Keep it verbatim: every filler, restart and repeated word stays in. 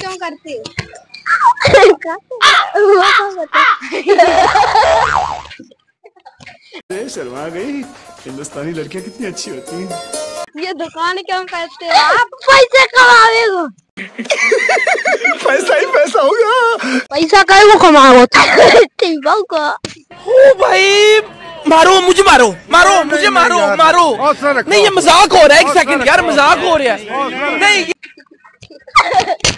क्यों करते हो? शर्मा गई, हिंदुस्तानी लड़कियां कितनी अच्छी होती हैं। ये दुकान क्यों करते हो आप? पैसे कमाओगे। पैसा ही पैसा होगा। पैसा कहीं वो कमाओगे। ओ भाई मारो मुझे, मारो मारो मुझे, मारो मारो। नहीं ये मजाक हो रहा है, एक सेकंड यार, मजाक हो रहा है। नहीं